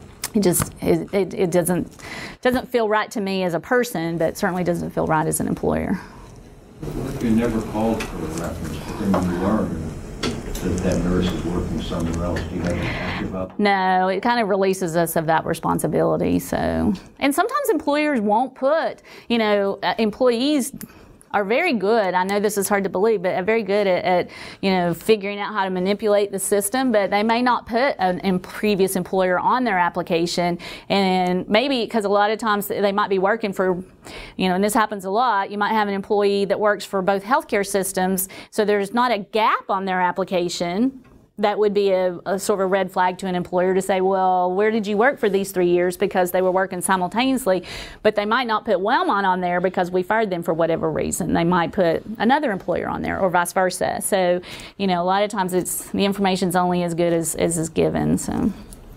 Speaker 1: it doesn't feel right to me as a person, but certainly doesn't feel right as an employer.
Speaker 3: What if you never called for a reference, but then you learn that nurse is working somewhere else? Do you have to ask about that?
Speaker 1: No, it kind of releases us of that responsibility. So, and sometimes employers won't put, employees are very good. I know this is hard to believe, but are very good at figuring out how to manipulate the system, but they may not put a previous employer on their application. And maybe because a lot of times they might be working for, and this happens a lot, you might have an employee that works for both healthcare systems, so there's not a gap on their application. That would be a sort of a red flag to an employer to say, well, where did you work for these 3 years, because they were working simultaneously. But they might not put Wellmont on there because we fired them for whatever reason. They might put another employer on there, or vice versa. So, a lot of times the information's only as good as is given. So,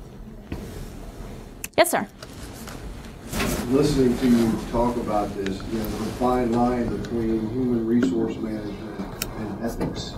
Speaker 1: yes, sir.
Speaker 4: Listening to you talk about this, the fine line between human resource management and ethics.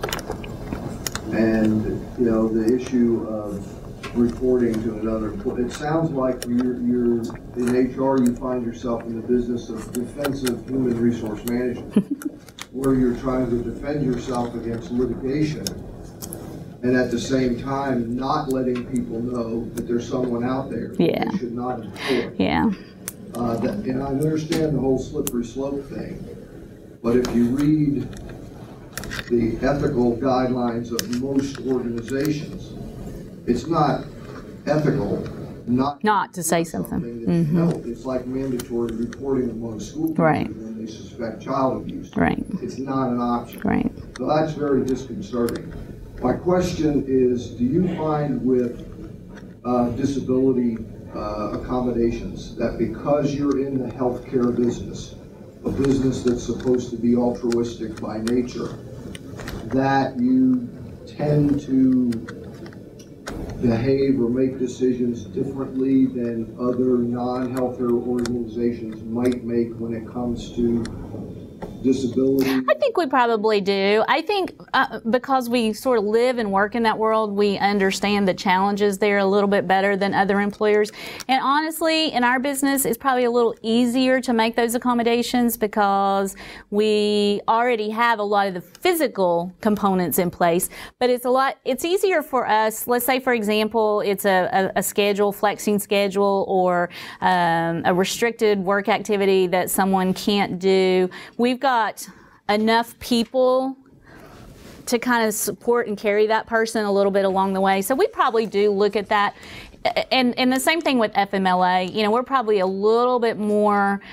Speaker 4: And, the issue of reporting to another, it sounds like you're in HR, you find yourself in the business of defensive human resource management, where you're trying to defend yourself against litigation, and at the same time not letting people know that there's someone out there that they should not employ.
Speaker 1: Yeah.
Speaker 4: And I understand the whole slippery slope thing, but if you read the ethical guidelines of most organizations, it's not ethical not to say something. Mm-hmm. No, it's like mandatory reporting among school teachers when they suspect child abuse.
Speaker 1: Right.
Speaker 4: It's not an option.
Speaker 1: Right.
Speaker 4: So that's very disconcerting. My question is, do you find with disability accommodations that because you're in the healthcare business, a business that's supposed to be altruistic by nature, that you tend to behave or make decisions differently than other non-healthcare organizations might make when it comes to disability?
Speaker 1: I think we probably do. I think because we sort of live and work in that world, we understand the challenges there a little bit better than other employers. And honestly, in our business, it's probably a little easier to make those accommodations because we already have a lot of the physical components in place. But it's easier for us. Let's say, for example, it's a schedule, flexing schedule, or a restricted work activity that someone can't do. We've got enough people to kind of support and carry that person a little bit along the way. So we probably do look at that. And the same thing with FMLA. We're probably a little bit more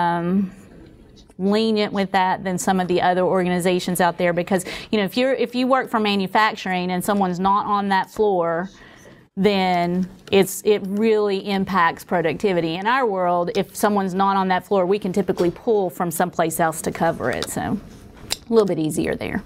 Speaker 1: lenient with that than some of the other organizations out there, because if you work for manufacturing and someone's not on that floor, then it really impacts productivity. In our world, if someone's not on that floor, we can typically pull from someplace else to cover it. So a little bit easier there.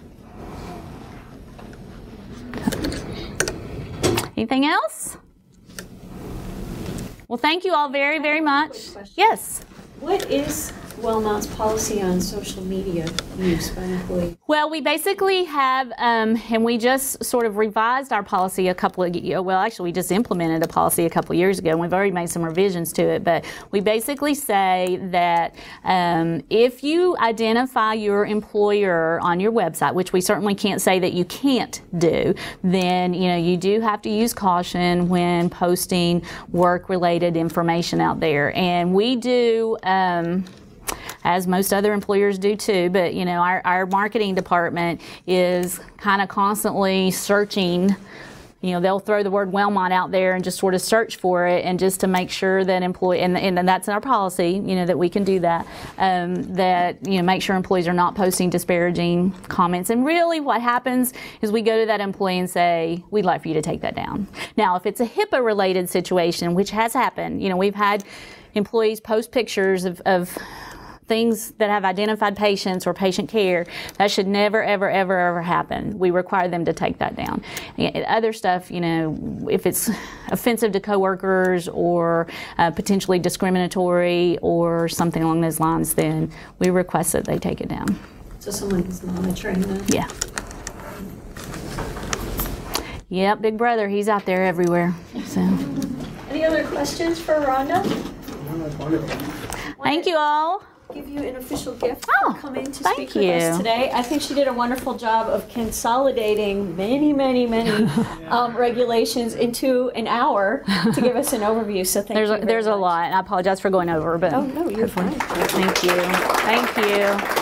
Speaker 1: Anything else? Well, thank you all very, very much. Yes.
Speaker 2: What is Wellmont's policy on social media use by employees?
Speaker 1: Well, we basically have, and we just sort of revised our policy we just implemented a policy a couple of years ago, and we've already made some revisions to it, but we basically say that if you identify your employer on your website, which we certainly can't say that you can't do, then, you do have to use caution when posting work-related information out there. And we do, as most other employers do too, but our marketing department is kind of constantly searching. They'll throw the word Wellmont out there and just sort of search for it, and just to make sure that and that's in our policy, that we can do that, make sure employees are not posting disparaging comments. And really what happens is we go to that employee and say, we'd like for you to take that down. Now, if it's a HIPAA related situation, which has happened, we've had employees post pictures of things that have identified patients or patient care. That should never, ever, ever, ever happen. We require them to take that down. Other stuff, if it's offensive to coworkers or potentially discriminatory or something along those lines, then we request that they take it down.
Speaker 2: So someone's monitoring that?
Speaker 1: Yeah. Yep, Big Brother, he's out there everywhere. So.
Speaker 2: Any other questions for Rhonda?
Speaker 1: Thank you all.
Speaker 2: give you an official gift
Speaker 1: Oh,
Speaker 2: for coming to
Speaker 1: thank
Speaker 2: speak with us
Speaker 1: you.
Speaker 2: today. I think she did a wonderful job of consolidating many regulations into an hour to give us an overview. So thank you.
Speaker 1: There's a
Speaker 2: very much.
Speaker 1: lot, and I apologize for going over, but
Speaker 2: Oh no, you're fine.
Speaker 1: thank you. Thank you.